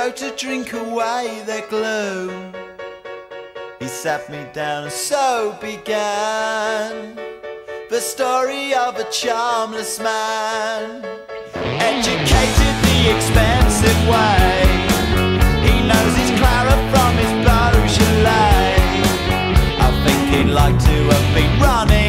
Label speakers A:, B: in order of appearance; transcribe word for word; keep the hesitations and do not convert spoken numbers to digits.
A: go to drink away their gloom. He sat me down and so began the story of a charmless man, educated the expensive way. He knows his Clara from his Beaujolais. I think he'd like to have been running